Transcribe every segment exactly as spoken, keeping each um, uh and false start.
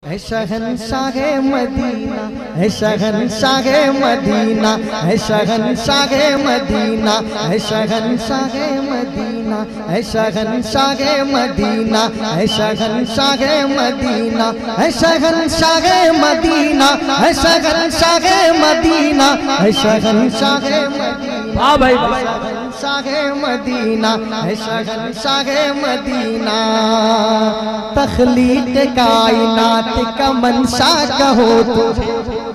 है शहंशाहे मदीना, है शहंशाहे मदीना, है शहंशाहे मदीना, है शहंशाहे मदीना, है शहंशाहे मदीना, है शहंशाहे मदीना, है शहंशाहे मदीना, है शहंशाहे मदीना, है शहंशाहे मदीना। हाँ भाई, शहंशाहे मदीना, है शहंशाहे मदीना। तख्लीक कायनात का मंशा कहो तुझे,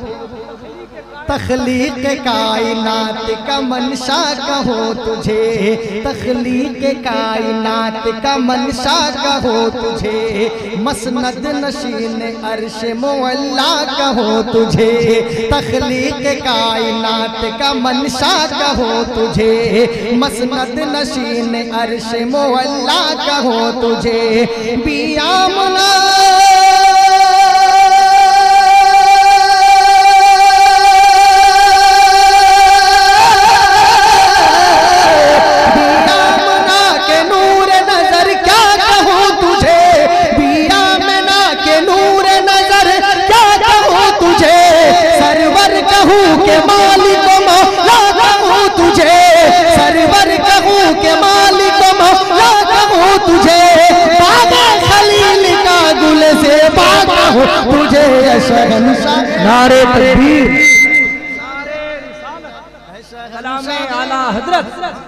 तख्लीक कायनात का मंशा कहो तुझे, तख्लीक कायनात का मंशा कहो तुझे। मसनद नशीन अर्श मुअल्ला कहो तुझे, तख्लीक कायनात का मंशा कहो तुझे। मसनद नशीन अर्श मुअल्ला कहो तुझे। बियामना के मालिक मौला कहूँ तुझे, सरवर कहूँ के मालिक मौला कहूँ तुझे। बागे खलील का गुल से बाग कहूँ तुझे। शहंशाह नारे तकबीर, कलामे आला हजरत,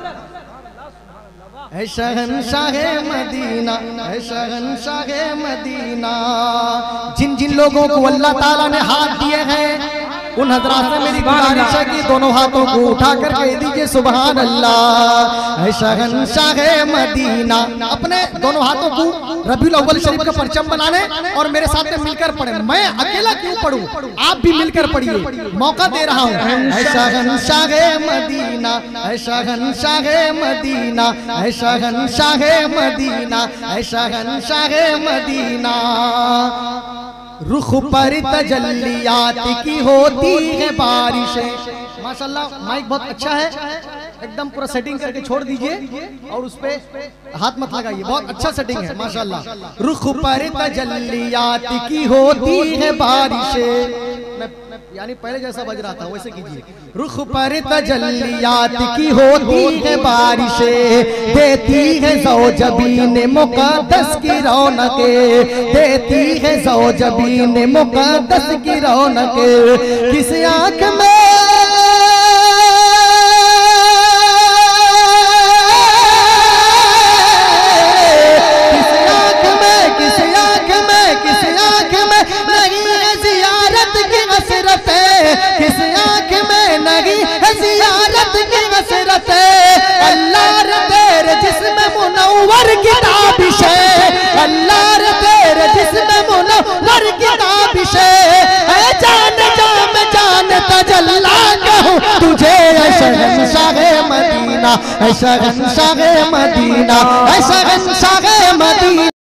है शहंशाहे मदीना, है शहंशाहे मदीना। जिन जिन लोगों को अल्लाह ताला ने हाथ दिए हैं उन हजरात से मेरी गुजारिश है कि दोनों हाथों को उठा कर कह दीजिए सुभान अल्लाह। है शहंशाहे मदीना। अपने दोनों हाथों को रबीउल अव्वल शरीफ का परचम बनाने और मेरे साथ में मिलकर पढ़े। मैं अकेला क्यों पढ़ूं, आप भी मिलकर पढ़िए, मौका दे रहा हूँ। है शहंशाहे मदीना, है शहंशाहे मदीना, है शहंशाहे मदीना, है शहंशाहे मदीना। रुख पर तजल्लियात की होती है बारिशें। माशाल्लाह माइक बहुत अच्छा है, एकदम पूरा सेटिंग करके छोड़ दीजिए और उस पे हाथ मत लगाइए, बहुत अच्छा सेटिंग है माशाल्लाह। रुख पर तजल्लियात की होती है बारिशें। यानी पहले जैसा बज रहा था वैसे कीजिए। रुख पर तजल्लियात की होती है बारिशें, देती है ज़ौजबीन मुक़द्दस की रौनकें, देती है ज़ौजबीन मुक़द्दस की रौनकें। किस आँख में किस आँख में नहीं है ज़ियारत की हसरत। अल्लाह रे तेरे जिस्म मुनव्वर की ताबिश है, अल्लाह रे तेरे जिस्म मुनव्वर की ताबिश है। जान जाम जान तजल्ला कहूँ तुझे। है शहंशाहे मदीना, है शहंशाहे मदीना, है शहंशाहे मदीना।